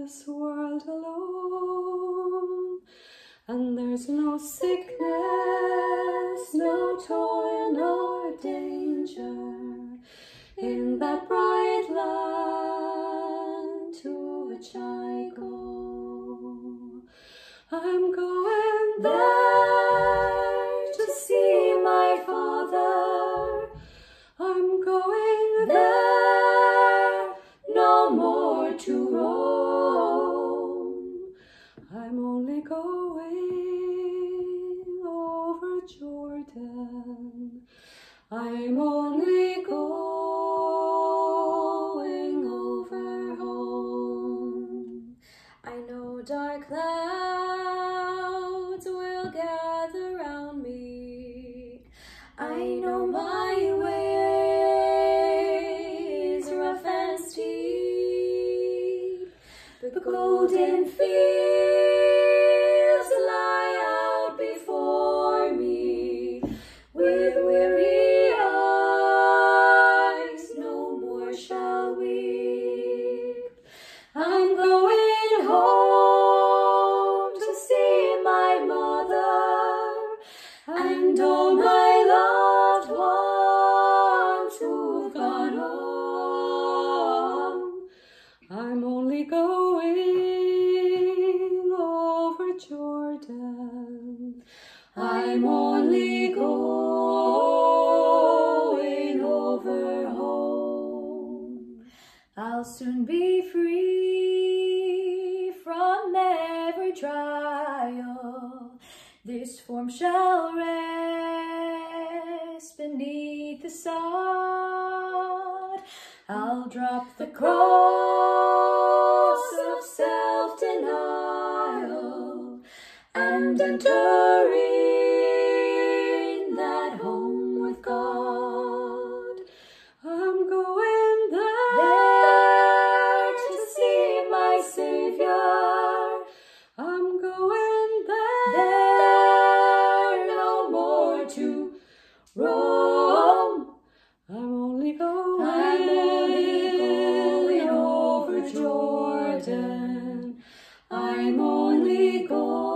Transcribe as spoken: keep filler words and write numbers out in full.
this world alone. And there's no sickness, no toil, nor danger in that bright land to which I go. I'm going there to see my Father. I'm going there no more to roam. I'm only going over Jordan. I'm only going over home. I know dark clouds will gather round me. I know my ways rough and steep. The golden fields lie out before me. With weary eyes no more shall weep. I'm going home to see my mother and all my loved ones who've gone home. I'm only going over Jordan. I'm only going over home. I'll soon be free from every trial. This form shall rest beneath the sod. I'll drop the cross of self-denial and enter in that home with God. I'm going there to see my Savior. I'm going there no more to roam. I'm only going, I'm only going over Jordan. I'm only going